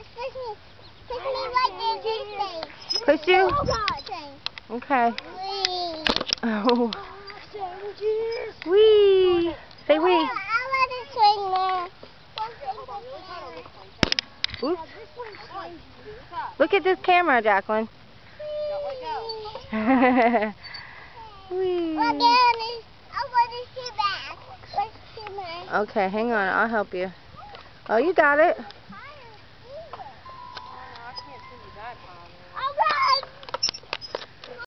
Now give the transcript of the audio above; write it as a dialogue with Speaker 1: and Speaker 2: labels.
Speaker 1: Push me right there, this thing.
Speaker 2: Push you?
Speaker 1: Oh, God.
Speaker 2: Okay.
Speaker 1: Wee.
Speaker 2: Oh. Wee. Say wee.
Speaker 1: I want to swing there.
Speaker 2: Oops. Look at this camera, Jacqueline. Wee.
Speaker 1: Well, Danny, I want to see back. Let's see back.
Speaker 2: Okay, hang on. I'll help you. Oh, you got it.